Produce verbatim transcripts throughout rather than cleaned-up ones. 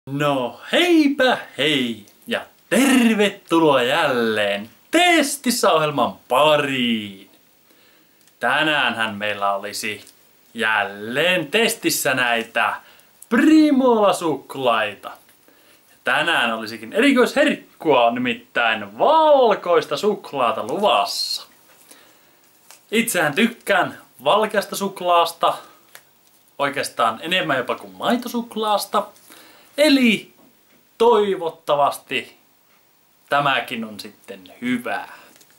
No heipä hei ja tervetuloa jälleen Testissä ohjelman pariin. Tänäänhän meillä olisi jälleen testissä näitä Primola-suklaita. Tänään olisikin erikoisherkkua, nimittäin valkoista suklaata luvassa. Itsehän tykkään valkeasta suklaasta, oikeastaan enemmän jopa kuin maitosuklaasta. Eli toivottavasti tämäkin on sitten hyvää.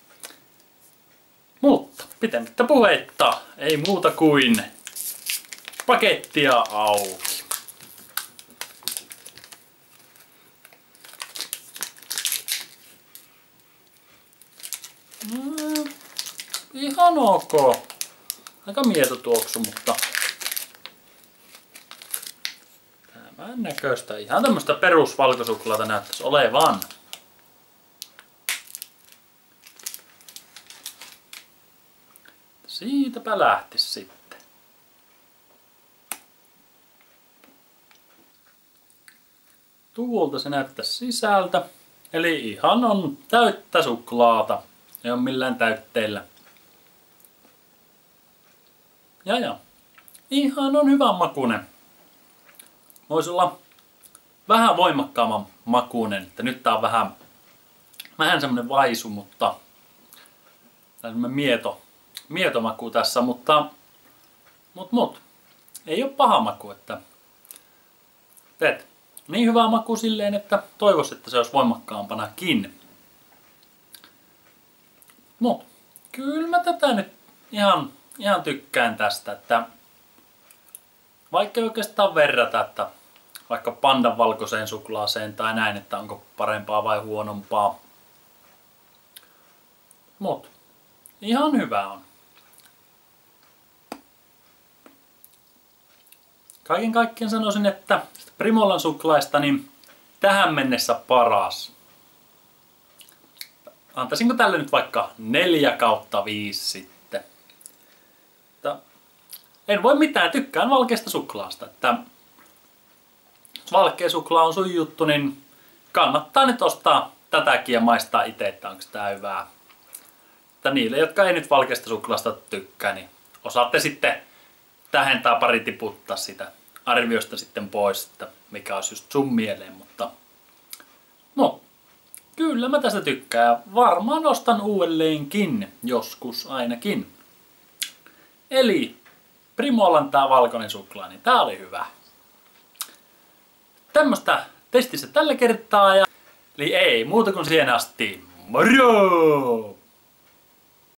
Mutta pitemmittä puheitta ei muuta kuin pakettia auki. Mm, ihan ok. Aika mieto tuoksu, mutta tämän näköistä. Ihan tämmöstä perusvalkosuklaata näyttäisi olevan. Siitäpä lähtisi sitten. Tuolta se näyttäisi sisältä. Eli ihan on täyttä suklaata. Ei ole millään täytteillä. Ja ja. Ihan on hyvän makuinen. Voisi olla vähän voimakkaamman makuinen, että nyt tää on vähän, vähän semmonen vaisu, mutta semmonen mieto, mietomaku tässä, mutta mut, mut, ei oo paha maku, että teet niin hyvää maku silleen, että toivois, että se olisi voimakkaampanakin. Mut kyllä mä tätä nyt ihan, ihan tykkään tästä, että vaikka ei oikeastaan verrata, että vaikka pandan valkoiseen suklaaseen tai näin, että onko parempaa vai huonompaa. Mut ihan hyvä on. Kaiken kaikkiaan sanoisin, että Primolan suklaista niin tähän mennessä paras. Antaisinko tälle nyt vaikka neljä kautta viisi sitten. Mutta en voi mitään, tykkään valkeasta suklaasta. Että jos valkea suklaa on sun juttu, niin kannattaa nyt ostaa tätäkin ja maistaa itse, että onko tää hyvää. Että niille, jotka ei nyt valkeasta suklaasta tykkää, niin osaatte sitten tähentää pari tiputtaa sitä arviosta sitten pois, että mikä olisi just sun mieleen. Mutta no, kyllä mä tästä tykkään. Varmaan ostan uudelleenkin, joskus ainakin. Eli Primolan tää valkoinen suklaa, niin tää oli hyvä. Tämmöstä testissä tällä kertaa ja eli ei muuta kuin siihen asti. Moro!